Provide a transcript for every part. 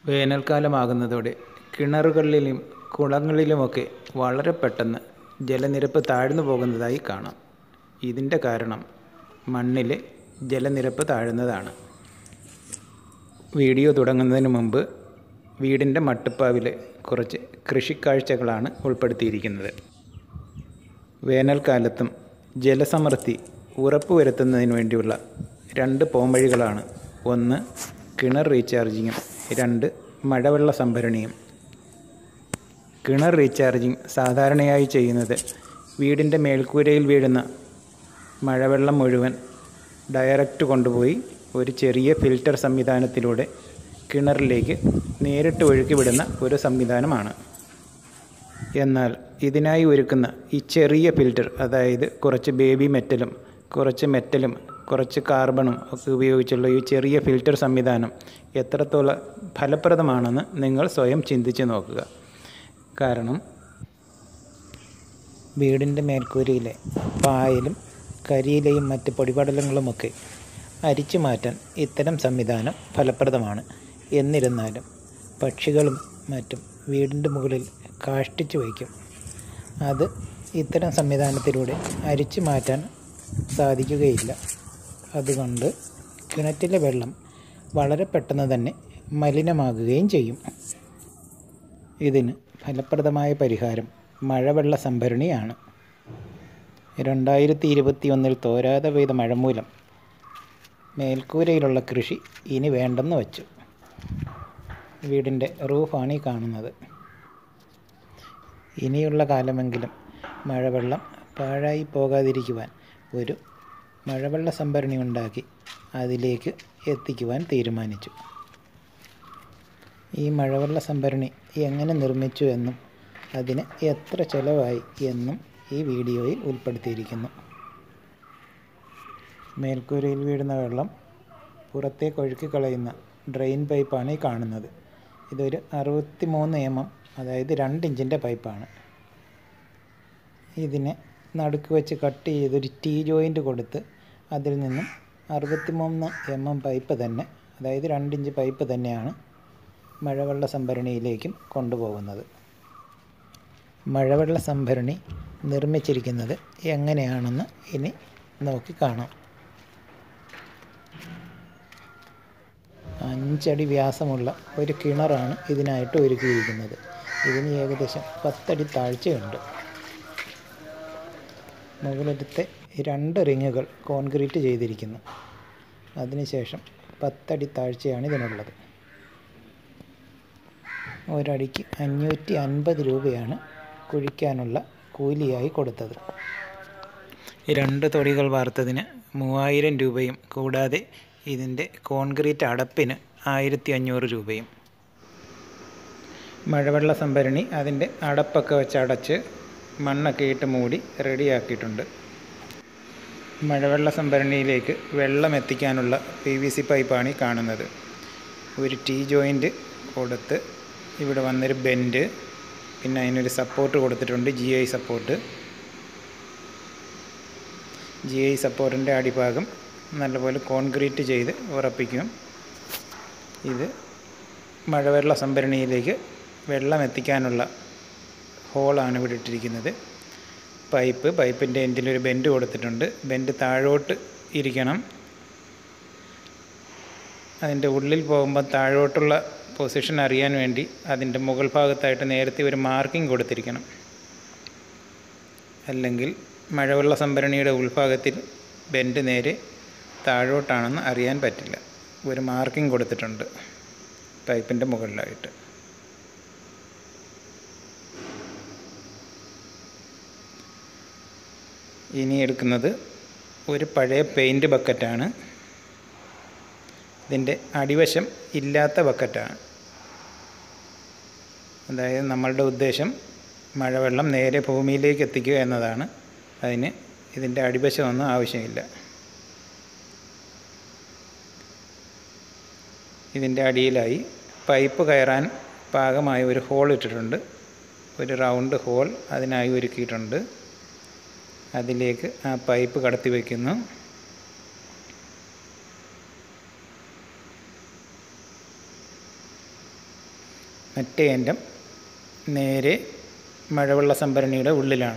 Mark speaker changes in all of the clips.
Speaker 1: വേനൽക്കാലമാകുന്നതോടെ കിണറുകളിലും കുളങ്ങളിലുമൊക്കെ വളരെ പെട്ടെന്ന് ജലനിരപ്പ് താഴ്ന്നു പോകുന്നതായി കാണാം. ഇതിൻ്റെ കാരണം മണ്ണിലെ ജലനിരപ്പ് താഴുന്നതാണ്. വീഡിയോ തുടങ്ങുന്നതിന് മുമ്പ് വീടിൻ്റെ മട്ടുപ്പാവിലെ കുറച്ച് കൃഷിക്കാഴ്ചകളാണ് ഉൾപ്പെടുത്തിയിരിക്കുന്നത്. വേനൽക്കാലത്തും ജലസമൃദ്ധി ഉറപ്പുവരുത്തുന്നതിന് വേണ്ടിയുള്ള 2 പോംവഴികളാണ്. 1 കിണർ റീചാർജിങ്ങും 2 മഴവെള്ള സംഭരണിയും. കിണർ റീചാർജിങ് സാധാരണയായി ചെയ്യുന്നത് വീടിൻ്റെ മേൽക്കൂരയിൽ വീഴുന്ന മഴവെള്ളം മുഴുവൻ ഡയറക്റ്റ് കൊണ്ടുപോയി ഒരു ചെറിയ ഫിൽറ്റർ സംവിധാനത്തിലൂടെ കിണറിലേക്ക് നേരിട്ട് ഒഴുക്കിവിടുന്ന ഒരു സംവിധാനമാണ്. എന്നാൽ ഇതിനായി ഒരുക്കുന്ന ഈ ചെറിയ ഫിൽറ്റർ, അതായത് കുറച്ച് ബേബി മെറ്റലും കുറച്ച് മെറ്റലും കുറച്ച് കാർബണും ഒക്കെ ഉപയോഗിച്ചുള്ള ഈ ചെറിയ ഫിൽറ്റർ സംവിധാനം എത്രത്തോളം ഫലപ്രദമാണെന്ന് നിങ്ങൾ സ്വയം ചിന്തിച്ച് നോക്കുക. കാരണം വീടിൻ്റെ മേൽക്കൂരയിലെ പായലും കരിയിലയും മറ്റ് പൊടിപടലങ്ങളുമൊക്കെ അരിച്ചു മാറ്റാൻ ഇത്തരം സംവിധാനം ഫലപ്രദമാണ്. എന്നിരുന്നാലും പക്ഷികളും മറ്റും വീടിൻ്റെ മുകളിൽ കാഷ്ടിച്ചു വയ്ക്കും. അത് ഇത്തരം സംവിധാനത്തിലൂടെ അരിച്ചു മാറ്റാൻ സാധിക്കുകയില്ല. അതുകൊണ്ട് കിണറ്റിലെ വെള്ളം വളരെ പെട്ടെന്ന് തന്നെ മലിനമാകുകയും ചെയ്യും. ഇതിന് ഫലപ്രദമായ പരിഹാരം മഴവെള്ള സംഭരണിയാണ്. 2021 തോരാതെ പെയ്ത മഴ മൂലം മേൽക്കൂരയിലുള്ള കൃഷി ഇനി വേണ്ടെന്ന് വച്ചു. വീടിൻ്റെ റൂഫാണ് ഈ കാണുന്നത്. ഇനിയുള്ള കാലമെങ്കിലും മഴവെള്ളം പാഴായി പോകാതിരിക്കുവാൻ ഒരു മഴവെള്ള സംഭരണി ഉണ്ടാക്കി അതിലേക്ക് എത്തിക്കുവാൻ തീരുമാനിച്ചു. ഈ മഴവെള്ള സംഭരണി എങ്ങനെ നിർമ്മിച്ചു എന്നും അതിന് എത്ര ചെലവായി എന്നും ഈ വീഡിയോയിൽ ഉൾപ്പെടുത്തിയിരിക്കുന്നു. മേൽക്കൂരയിൽ വീഴുന്ന വെള്ളം പുറത്തേക്ക് ഒഴുക്കിക്കളയുന്ന ഡ്രെയിൻ പൈപ്പാണ് ഈ കാണുന്നത്. ഇതൊരു 63 mm, അതായത് 2 ഇഞ്ചിൻ്റെ പൈപ്പാണ്. ഇതിനെ നടുക്ക് വെച്ച് കട്ട് ചെയ്തൊരു ടീ ജോയിൻ്റ് കൊടുത്ത് അതിൽ നിന്നും 63 mm പൈപ്പ് തന്നെ, അതായത് 2 ഇഞ്ച് പൈപ്പ് തന്നെയാണ് മഴവെള്ള സംഭരണിയിലേക്കും കൊണ്ടുപോകുന്നത്. മഴവെള്ള സംഭരണി നിർമ്മിച്ചിരിക്കുന്നത് എങ്ങനെയാണെന്ന് ഇനി നോക്കി കാണാം. 5 അടി വ്യാസമുള്ള ഒരു കിണറാണ് ഇതിനായിട്ട് ഒരുക്കിയിരിക്കുന്നത്. ഇതിന് ഏകദേശം 10 അടി താഴ്ചയുണ്ട്. മുകളിലത്തെ 2 റിങ്ങുകൾ കോൺക്രീറ്റ് ചെയ്തിരിക്കുന്നു. അതിനുശേഷം 10 അടി താഴ്ചയാണ് ഇതിനുള്ളത്. ഒരടിക്ക് 550 രൂപയാണ് കുഴിക്കാനുള്ള കൂലിയായി കൊടുത്തത്. 2 തൊടികൾ വാർത്തതിന് 3000 രൂപയും കൂടാതെ ഇതിൻ്റെ കോൺക്രീറ്റ് അടപ്പിന് 1500 രൂപയും. മഴവെള്ള സംഭരണി അതിൻ്റെ അടപ്പൊക്കെ വെച്ച് അടച്ച് മണ്ണൊക്കെ ഇട്ട് മൂടി റെഡിയാക്കിയിട്ടുണ്ട്. മഴവെള്ള സംഭരണിയിലേക്ക് വെള്ളം എത്തിക്കാനുള്ള PVC പൈപ്പാണ് ഈ കാണുന്നത്. ഒരു ടീ ജോയിൻ്റ് കൊടുത്ത് ഇവിടെ വന്നൊരു ബെൻഡ്, പിന്നെ അതിനൊരു സപ്പോർട്ട് കൊടുത്തിട്ടുണ്ട്, GI സപ്പോർട്ട്. GI സപ്പോർട്ടിൻ്റെ അടിഭാഗം നല്ലപോലെ കോൺക്രീറ്റ് ചെയ്ത് ഉറപ്പിക്കും. ഇത് മഴവെള്ള സംഭരണിയിലേക്ക് വെള്ളം എത്തിക്കാനുള്ള ഹോളാണ് ഇവിടെ ഇട്ടിരിക്കുന്നത്. പൈപ്പിൻ്റെ എൻഡിലൊരു ബെൻഡ് കൊടുത്തിട്ടുണ്ട്. ബെൻഡ് താഴോട്ട് ഇരിക്കണം. അതിൻ്റെ ഉള്ളിൽ പോകുമ്പോൾ താഴോട്ടുള്ള പൊസിഷൻ അറിയാൻ വേണ്ടി അതിൻ്റെ മുകൾ ഭാഗത്തായിട്ട് നേരത്തെ ഒരു മാർക്കിംഗ് കൊടുത്തിരിക്കണം. അല്ലെങ്കിൽ മഴവെള്ള സംഭരണിയുടെ ഉൾഭാഗത്തിൽ ബെൻഡ് നേരെ താഴോട്ടാണെന്ന് അറിയാൻ പറ്റില്ല. ഒരു മാർക്കിംഗ് കൊടുത്തിട്ടുണ്ട് പൈപ്പിൻ്റെ മുകളിലായിട്ട്. ഇനി എടുക്കുന്നത് ഒരു പഴയ പെയിൻറ്റ് ബക്കറ്റാണ്. ഇതിൻ്റെ അടിവശം ഇല്ലാത്ത ബക്കറ്റാണ്. അതായത് നമ്മളുടെ ഉദ്ദേശം മഴവെള്ളം നേരെ ഭൂമിയിലേക്ക് എത്തിക്കുക എന്നതാണ്. അതിന് ഇതിൻ്റെ അടിവശമൊന്നും ആവശ്യമില്ല. ഇതിൻ്റെ അടിയിലായി പൈപ്പ് കയറാൻ പാകമായ ഒരു ഹോൾ ഇട്ടിട്ടുണ്ട്. ഒരു റൗണ്ട് ഹോൾ അതിനായി ഒരുക്കിയിട്ടുണ്ട്. അതിലേക്ക് ആ പൈപ്പ് കടത്തി വയ്ക്കുന്നു. മറ്റേ അറ്റം നേരെ മഴവെള്ള സംഭരണിയുടെ ഉള്ളിലാണ്.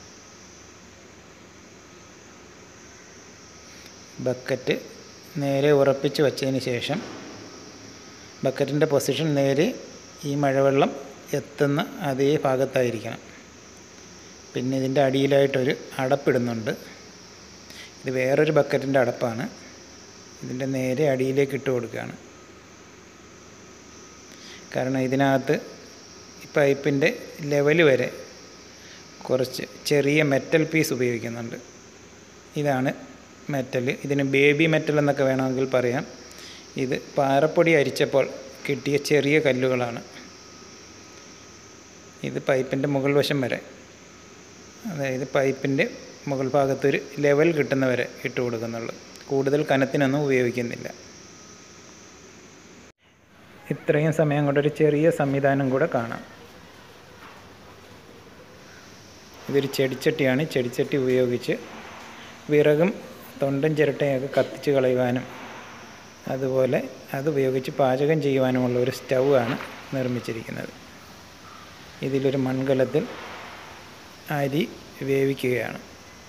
Speaker 1: ബക്കറ്റ് നേരെ ഉറപ്പിച്ച് വച്ചതിന് ശേഷം ബക്കറ്റിൻ്റെ പൊസിഷൻ നേരെ ഈ മഴവെള്ളം എത്തുന്ന അതേ ഭാഗത്തായിരിക്കണം. പിന്നെ ഇതിൻ്റെ അടിയിലായിട്ടൊരു അടപ്പിടുന്നുണ്ട്. ഇത് വേറൊരു ബക്കറ്റിൻ്റെ അടപ്പാണ്. ഇതിൻ്റെ നേരെ അടിയിലേക്ക് ഇട്ട് കൊടുക്കുകയാണ്. കാരണം ഇതിനകത്ത് ഈ പൈപ്പിൻ്റെ ലെവൽ വരെ കുറച്ച് ചെറിയ മെറ്റൽ പീസ് ഉപയോഗിക്കുന്നുണ്ട്. ഇതാണ് മെറ്റൽ. ഇതിന് ബേബി മെറ്റൽ എന്നൊക്കെ വേണമെങ്കിൽ പറയാം. ഇത് പാറപ്പൊടി അരിച്ചപ്പോൾ കിട്ടിയ ചെറിയ കല്ലുകളാണ്. ഇത് പൈപ്പിൻ്റെ മുകൾ വശം വരെ, അതായത് പൈപ്പിൻ്റെ മുകൾ ഭാഗത്തൊരു ലെവൽ കിട്ടുന്നവരെ ഇട്ട് കൊടുക്കുന്നുള്ളൂ. കൂടുതൽ കനത്തിനൊന്നും ഉപയോഗിക്കുന്നില്ല. ഇത്രയും സമയം കൊണ്ടൊരു ചെറിയ സംവിധാനം കൂടെ കാണാം. ഇതൊരു ചെടിച്ചട്ടിയാണ്. ചെടിച്ചട്ടി ഉപയോഗിച്ച് വിറകും തൊണ്ടും ചിരട്ടയൊക്കെ കത്തിച്ച് കളയുവാനും അതുപോലെ അതുപയോഗിച്ച് പാചകം ചെയ്യുവാനുമുള്ള ഒരു സ്റ്റൗ ആണ് നിർമ്മിച്ചിരിക്കുന്നത്. ഇതിലൊരു മൺകലത്തിൽ അരി വേവിക്കുകയാണ്.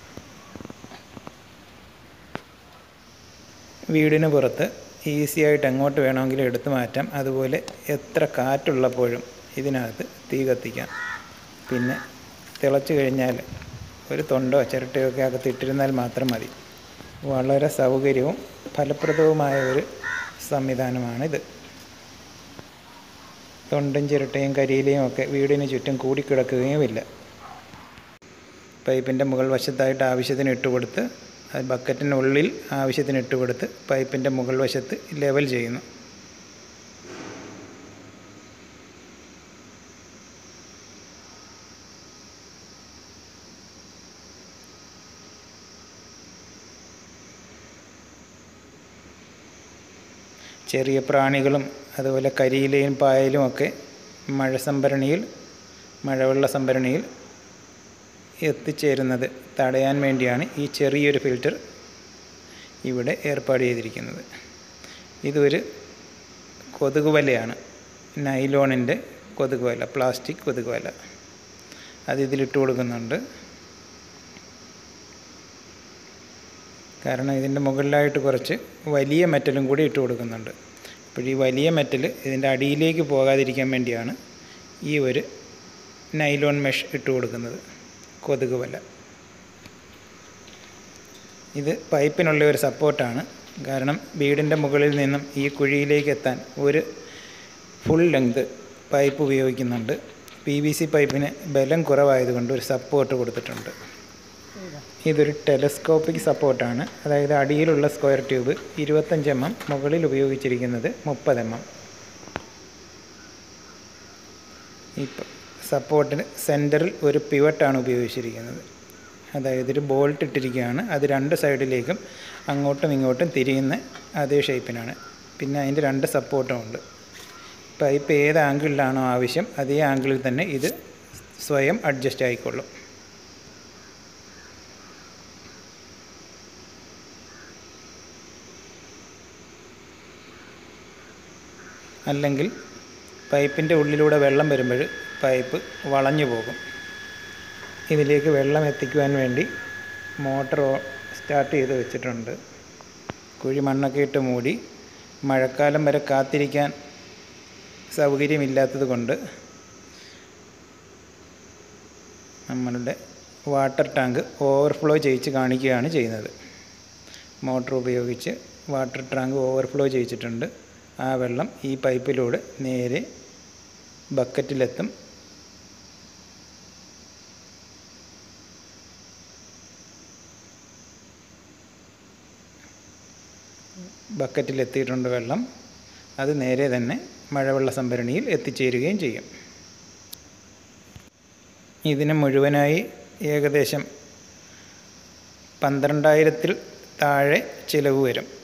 Speaker 1: വീടിന് പുറത്ത് ഈസിയായിട്ട് എങ്ങോട്ട് വേണമെങ്കിലും എടുത്തു മാറ്റാം. അതുപോലെ എത്ര കാറ്റുള്ളപ്പോഴും ഇതിനകത്ത് തീ കത്തിക്കാം. പിന്നെ തിളച്ച് കഴിഞ്ഞാൽ ഒരു തൊണ്ടോ ചിരട്ടയോ ഒക്കെ അകത്തിട്ടിരുന്നാൽ മാത്രം മതി. വളരെ സൗകര്യവും ഫലപ്രദവുമായ ഒരു സംവിധാനമാണിത്. തൊണ്ടും ചിരട്ടയും കരിയിലയും ഒക്കെ വീടിന് ചുറ്റും കൂടിക്കിടക്കുകയുമില്ല. പൈപ്പിൻ്റെ മുകൾ വശത്തായിട്ട് ആവശ്യത്തിന് ഇട്ട് കൊടുത്ത്, അത് ബക്കറ്റിനുള്ളിൽ ആവശ്യത്തിന് ഇട്ട് കൊടുത്ത് പൈപ്പിൻ്റെ മുകൾ വശത്ത് ലെവൽ ചെയ്യുന്നു. ചെറിയ പ്രാണികളും അതുപോലെ കരിയിലയും പായലും ഒക്കെ മഴവെള്ള സംഭരണിയിൽ എത്തിച്ചേരുന്നത് തടയാൻ വേണ്ടിയാണ് ഈ ചെറിയൊരു ഫിൽറ്റർ ഇവിടെ ഏർപ്പാട് ചെയ്തിരിക്കുന്നത്. ഇതൊരു കൊതുക് വലയാണ്. നൈലോണിൻ്റെ കൊതുക് വല, പ്ലാസ്റ്റിക് കൊതുക് വല. അത് ഇതിലിട്ട് കൊടുക്കുന്നുണ്ട്. കാരണം ഇതിൻ്റെ മുകളിലായിട്ട് കുറച്ച് വലിയ മെറ്റലും കൂടി ഇട്ട് കൊടുക്കുന്നുണ്ട്. അപ്പോൾ ഈ വലിയ മെറ്റൽ ഇതിൻ്റെ അടിയിലേക്ക് പോകാതിരിക്കാൻ വേണ്ടിയാണ് ഈ ഒരു നൈലോൺ മെഷ് ഇട്ട് കൊടുക്കുന്നത്, കൊതുക് വല. ഇത് പൈപ്പിനുള്ള ഒരു സപ്പോർട്ടാണ്. കാരണം വീടിൻ്റെ മുകളിൽ നിന്നും ഈ കുഴിയിലേക്ക് എത്താൻ ഒരു ഫുൾ ലെങ്ത് പൈപ്പ് ഉപയോഗിക്കുന്നുണ്ട്. PVC പൈപ്പിന് ബലം കുറവായതുകൊണ്ട് ഒരു സപ്പോർട്ട് കൊടുത്തിട്ടുണ്ട്. ഇതൊരു ടെലസ്കോപ്പിക് സപ്പോർട്ടാണ്. അതായത് അടിയിലുള്ള സ്ക്വയർ ട്യൂബ് 25 mm, മുകളിൽ ഉപയോഗിച്ചിരിക്കുന്നത് 30 mm. ഈ സപ്പോർട്ടിന് സെൻറ്ററിൽ ഒരു പിവറ്റാണ് ഉപയോഗിച്ചിരിക്കുന്നത്. അതായത് ഒരു ബോൾട്ട് ഇട്ടിരിക്കുകയാണ്. അത് രണ്ട് സൈഡിലേക്കും അങ്ങോട്ടും ഇങ്ങോട്ടും തിരിയുന്ന അതേ ഷേപ്പിനാണ്. പിന്നെ അതിൻ്റെ രണ്ട് സപ്പോർട്ടും ഉണ്ട്. പൈപ്പ് ഏത് ആംഗിളിലാണോ ആവശ്യം അതേ ആംഗിളിൽ തന്നെ ഇത് സ്വയം അഡ്ജസ്റ്റ് ആയിക്കൊള്ളും. അല്ലെങ്കിൽ പൈപ്പിൻ്റെ ഉള്ളിലൂടെ വെള്ളം വരുമ്പോൾ പൈപ്പ് വളഞ്ഞു പോകും. ഇതിലേക്ക് വെള്ളം എത്തിക്കുവാൻ വേണ്ടി മോട്ടർ സ്റ്റാർട്ട് ചെയ്ത് വെച്ചിട്ടുണ്ട്. കുഴി മണ്ണൊക്കെ ഇട്ട് മൂടി. മഴക്കാലം വരെ കാത്തിരിക്കാൻ സൗകര്യമില്ലാത്തത് കൊണ്ട് നമ്മളുടെ വാട്ടർ ടാങ്ക് ഓവർഫ്ലോ ചെയ്യിച്ച് കാണിക്കുകയാണ് ചെയ്യുന്നത്. മോട്ടർ ഉപയോഗിച്ച് വാട്ടർ ടാങ്ക് ഓവർഫ്ലോ ചെയ്യിച്ചിട്ടുണ്ട്. ആ വെള്ളം ഈ പൈപ്പിലൂടെ നേരെ ബക്കറ്റിലെത്തും. ബക്കറ്റിലെത്തിയിട്ടുണ്ട് വെള്ളം. അത് നേരെ തന്നെ മഴവെള്ള സംഭരണിയിൽ എത്തിച്ചേരുകയും ചെയ്യും. ഇതിന് മുഴുവനായി ഏകദേശം 12,000-ൽ താഴെ ചിലവ് വരും.